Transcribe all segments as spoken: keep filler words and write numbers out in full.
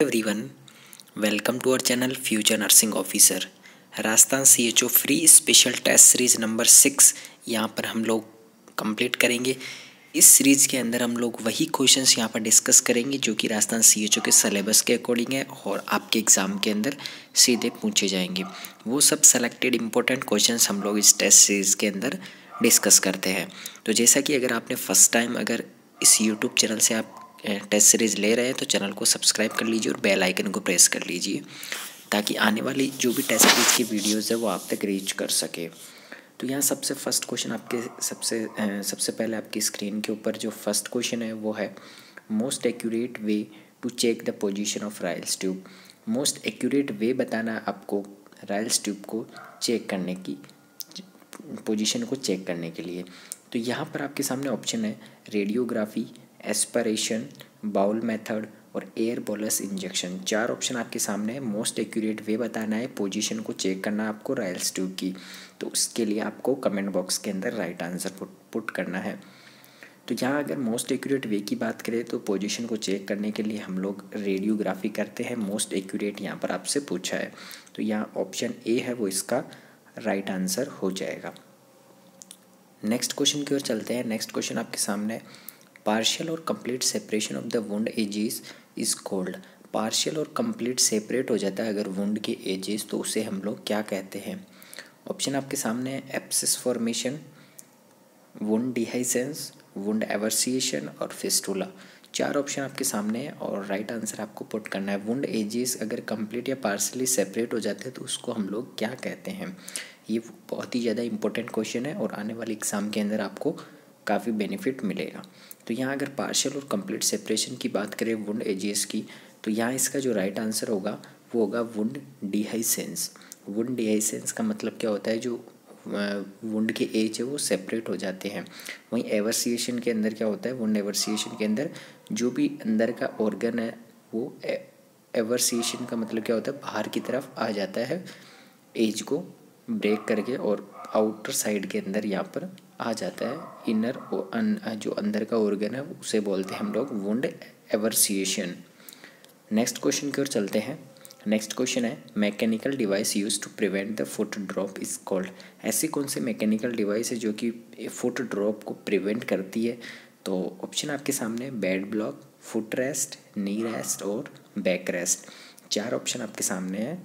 Everyone, welcome to our channel future nursing officer. Rajasthan C H O free special test series number six यहाँ पर हम लोग complete करेंगे। इस सीरीज़ के अंदर हम लोग वही क्वेश्चंस यहाँ पर डिस्कस करेंगे जो कि राजस्थान सी एच ओ के सिलेबस के अकॉर्डिंग है और आपके एग्ज़ाम के अंदर सीधे पूछे जाएंगे। वो सब सेलेक्टेड इंपॉर्टेंट क्वेश्चंस हम लोग इस टेस्ट सीरीज़ के अंदर डिस्कस करते हैं। तो जैसा कि अगर आपने फर्स्ट टाइम अगर इस यूट्यूब चैनल से आप टेस्ट सीरीज़ ले रहे हैं तो चैनल को सब्सक्राइब कर लीजिए और बेल आइकन को प्रेस कर लीजिए ताकि आने वाली जो भी टेस्ट सीरीज़ की वीडियोस है वो आप तक रीच कर सके। तो यहाँ सबसे फर्स्ट क्वेश्चन आपके सबसे सबसे पहले आपकी स्क्रीन के ऊपर जो फर्स्ट क्वेश्चन है वो है most accurate way to check the position of Ryle's tube. Most accurate way बताना आपको राइल्स ट्यूब को चेक करने की पोजीशन को चेक करने के लिए। तो यहाँ पर आपके सामने ऑप्शन है रेडियोग्राफी, एस्पिरेशन, बाउल मेथड और एयर बोलस इंजेक्शन। चार ऑप्शन आपके सामने है। मोस्ट एक्यूरेट वे बताना है, पोजीशन को चेक करना है आपको राइल्स ट्यूब की। तो उसके लिए आपको कमेंट बॉक्स के अंदर राइट आंसर पुट पुट करना है। तो यहाँ अगर मोस्ट एक्यूरेट वे की बात करें तो पोजीशन को चेक करने के लिए हम लोग रेडियोग्राफी करते हैं। मोस्ट एक्यूरेट यहाँ पर आपसे पूछा है तो यहाँ ऑप्शन ए है वो इसका राइट आंसर हो जाएगा। नेक्स्ट क्वेश्चन की ओर चलते हैं। नेक्स्ट क्वेश्चन आपके सामने पार्शियल और complete separation of the wound edges is called. Partial और कंप्लीट सेपरेट हो जाता है अगर वुंड के एजेस तो उसे हम लोग क्या कहते हैं। ऑप्शन आपके सामने है abscess formation, wound dehiscence, wound evisceration और फिस्टुला। चार ऑप्शन आपके सामने है और राइट आंसर आपको पुट करना है। वुंड एजेस अगर कंप्लीट या पार्शियली सेपरेट हो जाते हैं तो उसको हम लोग क्या कहते हैं। ये बहुत ही ज़्यादा इंपॉर्टेंट क्वेश्चन है और आने वाले एग्ज़ाम के अंदर आपको काफ़ी बेनिफिट मिलेगा। तो यहाँ अगर पार्शियल और कंप्लीट सेपरेशन की बात करें वुंड एजेस की तो यहाँ इसका जो राइट आंसर होगा वो होगा वुंड डिहाइसेंस। वुंड डिहाइसेंस का मतलब क्या होता है, जो वुंड के एज है वो सेपरेट हो जाते हैं। वहीं एवर्सिएशन के अंदर क्या होता है, वुंड एवर्सिएशन के अंदर जो भी अंदर का ऑर्गन है वो एवर्सिएशन का मतलब क्या होता है, बाहर की तरफ आ जाता है एज को ब्रेक करके और आउटर साइड के अंदर यहाँ पर आ जाता है। इनर और जो अंदर का ऑर्गन है उसे बोलते हैं हम लोग वुंड एवर्सिएशन। नेक्स्ट क्वेश्चन की ओर चलते हैं। नेक्स्ट क्वेश्चन है mechanical device use to prevent the foot drop is called. ऐसी कौन सी मैकेनिकल डिवाइस है जो कि फुट ड्रॉप को प्रिवेंट करती है। तो ऑप्शन आपके सामने bed block, foot rest, knee rest और बैक रेस्ट। चार ऑप्शन आपके सामने है।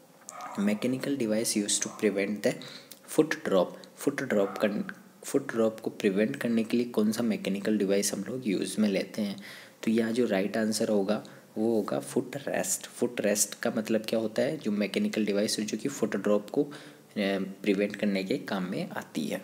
Mechanical device use to prevent the foot drop. Foot drop कर फुट ड्रॉप को प्रिवेंट करने के लिए कौन सा मैकेनिकल डिवाइस हम लोग यूज़ में लेते हैं। तो यहाँ जो राइट आंसर होगा वो होगा फुट रेस्ट। फुट रेस्ट का मतलब क्या होता है, जो मैकेनिकल डिवाइस है जो कि फुट ड्रॉप को प्रिवेंट करने के काम में आती है।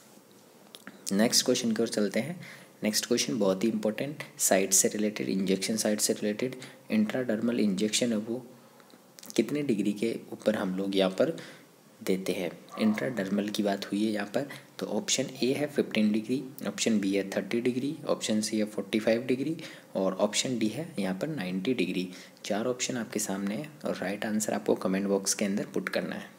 नेक्स्ट क्वेश्चन की ओर चलते हैं। नेक्स्ट क्वेश्चन बहुत ही इंपॉर्टेंट, साइट से रिलेटेड, इंजेक्शन साइट से रिलेटेड। इंट्राडर्मल इंजेक्शन है वो कितने डिग्री के ऊपर हम लोग यहाँ पर देते हैं। इंट्राडर्मल की बात हुई है यहाँ पर तो ऑप्शन ए है फिफ्टीन डिग्री, ऑप्शन बी है थर्टी डिग्री, ऑप्शन सी है फोर्टी फाइव डिग्री और ऑप्शन डी है यहाँ पर नाइन्टी डिग्री। चार ऑप्शन आपके सामने है और राइट आंसर आपको कमेंट बॉक्स के अंदर पुट करना है।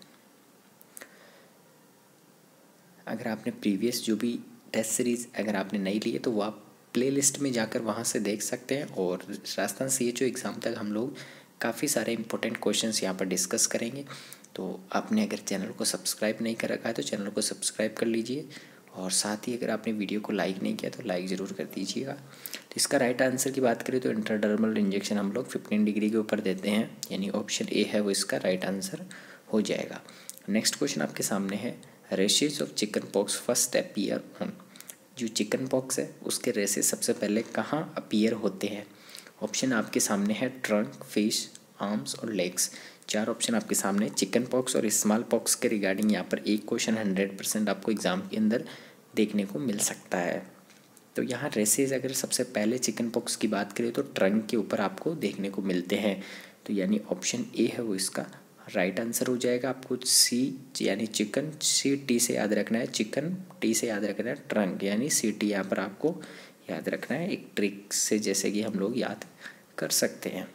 अगर आपने प्रीवियस जो भी टेस्ट सीरीज़ अगर आपने नहीं ली है तो वो आप प्ले लिस्ट में जाकर वहाँ से देख सकते हैं। और Rajasthan C H O exam तक हम लोग काफ़ी सारे इंपॉर्टेंट क्वेश्चंस यहाँ पर डिस्कस करेंगे। तो आपने अगर चैनल को सब्सक्राइब नहीं कर रखा है तो चैनल को सब्सक्राइब कर लीजिए और साथ ही अगर आपने वीडियो को लाइक नहीं किया तो लाइक ज़रूर कर दीजिएगा। तो इसका राइट आंसर की बात करें तो इंट्राडर्मल इंजेक्शन हम लोग फिफ्टीन डिग्री के ऊपर देते हैं, यानी ऑप्शन ए है वो इसका राइट आंसर हो जाएगा। नेक्स्ट क्वेश्चन आपके सामने है rashes of chicken pox first appear on. जो चिकन पॉक्स है उसके रेशेज सबसे पहले कहाँ अपीयर होते हैं। ऑप्शन आपके सामने है ट्रंक, फेस, आर्म्स और लेग्स। चार ऑप्शन आपके सामने चिकन पॉक्स और स्मॉल पॉक्स के रिगार्डिंग यहाँ पर एक क्वेश्चन हंड्रेड परसेंट आपको एग्जाम के अंदर देखने को मिल सकता है। तो यहाँ रेसेज अगर सबसे पहले चिकन पॉक्स की बात करें तो ट्रंक के ऊपर आपको देखने को मिलते हैं। तो यानी ऑप्शन ए है वो इसका राइट आंसर हो जाएगा। आपको सी यानी चिकन, सी टी से याद रखना है, चिकन टी से याद रखना है, ट्रंक यानी सी टी यहाँ पर आपको याद रखना है एक ट्रिक से, जैसे कि हम लोग याद कर सकते हैं।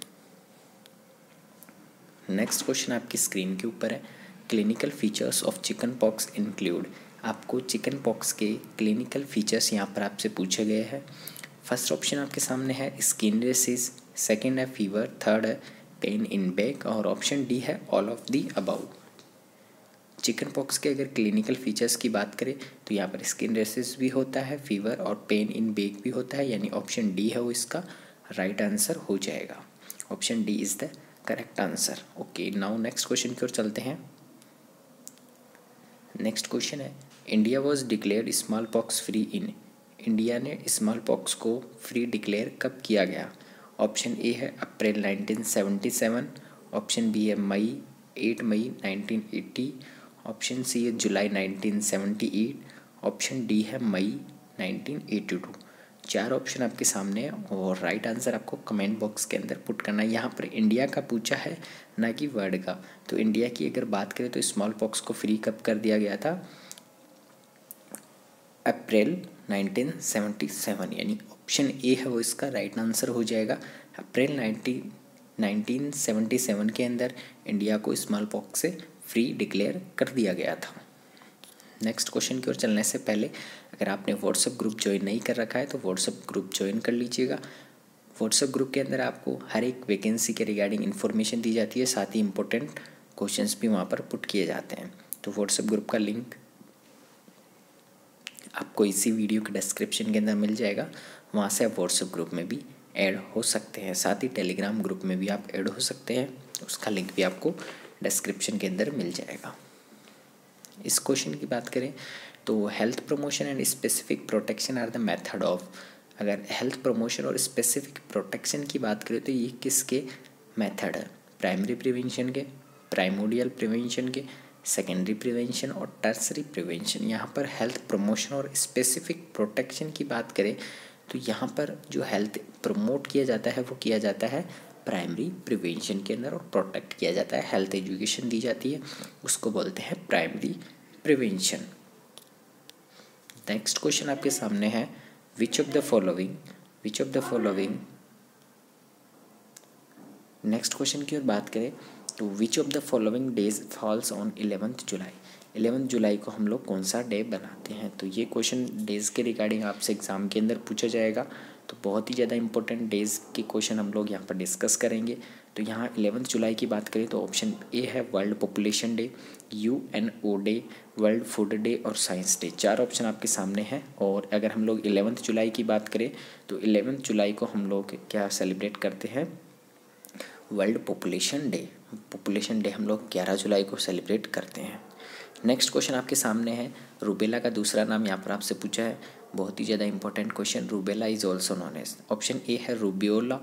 नेक्स्ट क्वेश्चन आपकी स्क्रीन के ऊपर है clinical features of chicken pox include. आपको चिकन पॉक्स के क्लिनिकल फीचर्स यहाँ पर आपसे पूछे गए हैं। फर्स्ट ऑप्शन आपके सामने है स्किन रेसेस, सेकेंड है फीवर, थर्ड है पेन इन बैक और ऑप्शन डी है all of the above. Chicken pox के अगर क्लिनिकल फीचर्स की बात करें तो यहाँ पर स्किन रेसेस भी होता है, फीवर और पेन इन बैक भी होता है, यानी ऑप्शन डी है वो इसका राइट आंसर हो जाएगा। Option D is the correct answer. Okay, now next question की ओर चलते हैं। नेक्स्ट क्वेश्चन है India was declared small pox free in. India ने स्मॉल पॉक्स को फ्री डिक्लेयर कब किया गया? ऑप्शन ए है April nineteen seventy seven, option B है May eight May nineteen eighty, option C है July nineteen seventy eight, option D है May nineteen eighty two. चार ऑप्शन आपके सामने है और राइट आंसर आपको कमेंट बॉक्स के अंदर पुट करना है। यहाँ पर इंडिया का पूछा है ना कि वर्ल्ड का। तो इंडिया की अगर बात करें तो स्मॉल पॉक्स को फ्री कब कर दिया गया था? अप्रैल नाइनटीन सेवेंटी सेवन, यानी ऑप्शन ए है वो इसका राइट आंसर हो जाएगा। अप्रैल नाइनटीन सेवेंटी सेवन के अंदर इंडिया को स्मॉल पॉक्स से फ्री डिक्लेयर कर दिया गया था। नेक्स्ट क्वेश्चन की ओर चलने से पहले अगर आपने व्हाट्सएप ग्रुप ज्वाइन नहीं कर रखा है तो व्हाट्सएप ग्रुप ज्वाइन कर लीजिएगा। व्हाट्सएप ग्रुप के अंदर आपको हर एक वैकेंसी के रिगार्डिंग इन्फॉर्मेशन दी जाती है, साथ ही इंपॉर्टेंट क्वेश्चंस भी वहाँ पर पुट किए जाते हैं। तो व्हाट्सएप ग्रुप का लिंक आपको इसी वीडियो के डिस्क्रिप्शन के अंदर मिल जाएगा, वहाँ से आप व्हाट्सएप ग्रुप में भी ऐड हो सकते हैं। साथ ही टेलीग्राम ग्रुप में भी आप ऐड हो सकते हैं, उसका लिंक भी आपको डिस्क्रिप्शन के अंदर मिल जाएगा। इस क्वेश्चन की बात करें तो health promotion and specific protection are the method of. अगर हेल्थ प्रमोशन और स्पेसिफिक प्रोटेक्शन की बात करें तो ये किसके मेथड है? प्राइमरी प्रिवेंशन के, प्राइमोडियल प्रिवेंशन के, सेकेंडरी प्रिवेंशन और टर्सरी प्रिवेंशन। यहाँ पर हेल्थ प्रमोशन और स्पेसिफिक प्रोटेक्शन की बात करें तो यहाँ पर जो हेल्थ प्रमोट किया जाता है वो किया जाता है प्राइमरी प्रिवेंशन के अंदर, और प्रोटेक्ट किया जाता है, हेल्थ एजुकेशन दी जाती है, उसको बोलते हैं प्राइमरी प्रिवेंशन। नेक्स्ट क्वेश्चन आपके सामने है which of the following which of the following next question की ओर बात करें तो which of the following days falls on eleventh July. Eleventh July को हम लोग कौन सा डे बनाते हैं? तो ये क्वेश्चन डेज के रिगार्डिंग आपसे एग्जाम के अंदर पूछा जाएगा, तो बहुत ही ज़्यादा इंपॉर्टेंट डेज के क्वेश्चन हम लोग यहाँ पर डिस्कस करेंगे। तो यहाँ इलेवेंथ जुलाई की बात करें तो ऑप्शन ए है world population day, U N O day, world food day और साइंस डे। चार ऑप्शन आपके सामने हैं। और अगर हम लोग इलेवेंथ जुलाई की बात करें तो इलेवेंथ जुलाई को हम लोग क्या सेलिब्रेट करते हैं? World population day. Population day हम लोग ग्यारह जुलाई को सेलिब्रेट करते हैं। नेक्स्ट क्वेश्चन आपके सामने है रूबेला का दूसरा नाम यहाँ पर आपसे पूछा है, बहुत ही ज़्यादा important question. Rubella is also known as, option A है रूबियोला,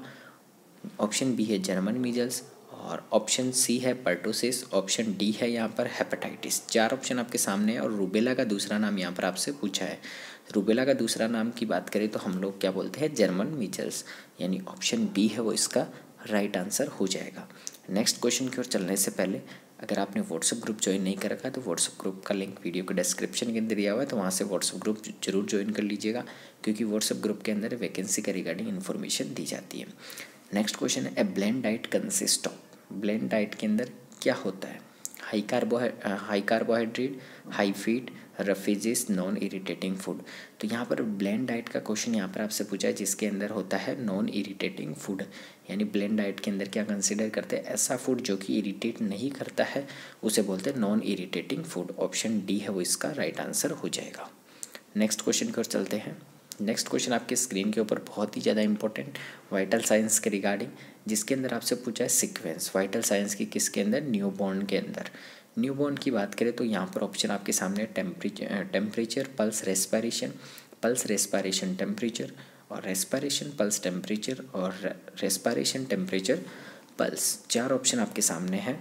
ऑप्शन बी है जर्मन मीजल्स और ऑप्शन सी है पर्टोसिस, ऑप्शन डी है यहाँ पर हेपेटाइटिस। चार ऑप्शन आपके सामने है और रूबेला का दूसरा नाम यहाँ पर आपसे पूछा है। रूबेला का दूसरा नाम की बात करें तो हम लोग क्या बोलते हैं? जर्मन मीजल्स, यानी ऑप्शन बी है वो इसका राइट आंसर हो जाएगा। नेक्स्ट क्वेश्चन की ओर चलने से पहले अगर आपने व्हाट्सएप ग्रुप ज्वाइन नहीं कर रखा है तो व्हाट्सएप ग्रुप का लिंक वीडियो के डिस्क्रिप्शन के अंदर दिया हुआ है, तो वहाँ से व्हाट्सएप ग्रुप जरूर ज्वाइन कर लीजिएगा, क्योंकि व्हाट्सएप ग्रुप के अंदर वैकेंसी के रिगार्डिंग इन्फॉर्मेशन दी जाती है। नेक्स्ट क्वेश्चन है a bland diet consist of. Bland diet के अंदर क्या होता है? High carbohydrate high carbohydrate, high fat, roughages, non irritating food. तो यहाँ पर ब्लेंड डाइट का क्वेश्चन यहाँ पर आपसे पूछा है जिसके अंदर होता है नॉन इरिटेटिंग फूड, यानी ब्लेंड डाइट के अंदर क्या कंसिडर करते हैं? ऐसा फूड जो कि इरिटेट नहीं करता है, उसे बोलते हैं non irritating food. Option D है वो इसका राइट आंसर हो जाएगा। नेक्स्ट क्वेश्चन की ओर चलते हैं। नेक्स्ट क्वेश्चन आपके स्क्रीन के ऊपर बहुत ही ज़्यादा इंपॉर्टेंट वाइटल साइंस के रिगार्डिंग, जिसके अंदर आपसे पूछा है सीक्वेंस वाइटल साइंस की किसके अंदर? न्यूबॉर्न के अंदर। न्यूबॉर्न की बात करें तो यहाँ पर ऑप्शन आपके सामने temperature temperature pulse respiration, pulse respiration temperature और रेस्पिरेशन पल्स टेम्परेचर और रेस्पिरेशन टेम्परेचर पल्स। चार ऑप्शन आपके सामने हैं।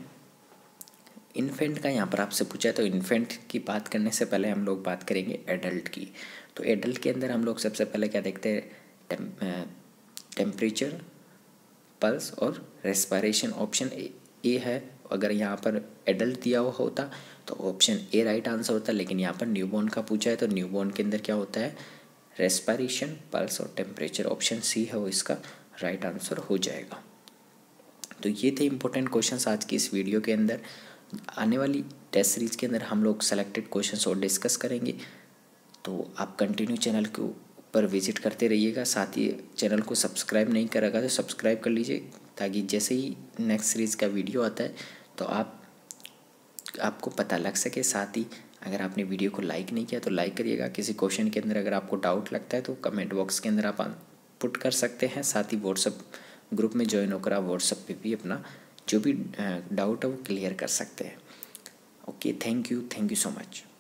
इन्फेंट का यहाँ पर आपसे पूछा है, तो इन्फेंट की बात करने से पहले हम लोग बात करेंगे एडल्ट की। तो एडल्ट के अंदर हम लोग सबसे पहले क्या देखते हैं? टेम्परेचर, पल्स और रेस्पिरेशन। ऑप्शन ए है, अगर यहाँ पर एडल्ट दिया हुआ होता तो ऑप्शन ए राइट आंसर होता, लेकिन यहाँ पर न्यूबॉर्न का पूछा है तो न्यूबॉर्न के अंदर क्या होता है? रेस्पिरेशन, पल्स और टेम्परेचर। ऑप्शन सी है वो इसका राइट आंसर हो जाएगा। तो ये थे इंपॉर्टेंट क्वेश्चंस आज की इस वीडियो के अंदर। आने वाली टेस्ट सीरीज के अंदर हम लोग सेलेक्टेड क्वेश्चंस और डिस्कस करेंगे, तो आप कंटिन्यू चैनल को पर विजिट करते रहिएगा। साथ ही चैनल को सब्सक्राइब नहीं करेगा तो सब्सक्राइब कर लीजिए, ताकि जैसे ही नेक्स्ट सीरीज़ का वीडियो आता है तो आप आपको पता लग सके। साथ ही अगर आपने वीडियो को लाइक नहीं किया तो लाइक करिएगा। किसी क्वेश्चन के अंदर अगर आपको डाउट लगता है तो कमेंट बॉक्स के अंदर आप पुट कर सकते हैं। साथ ही व्हाट्सअप ग्रुप में ज्वाइन होकर आप व्हाट्सअप पे भी अपना जो भी डाउट है वो क्लियर कर सकते हैं। Okay, thank you thank you so much.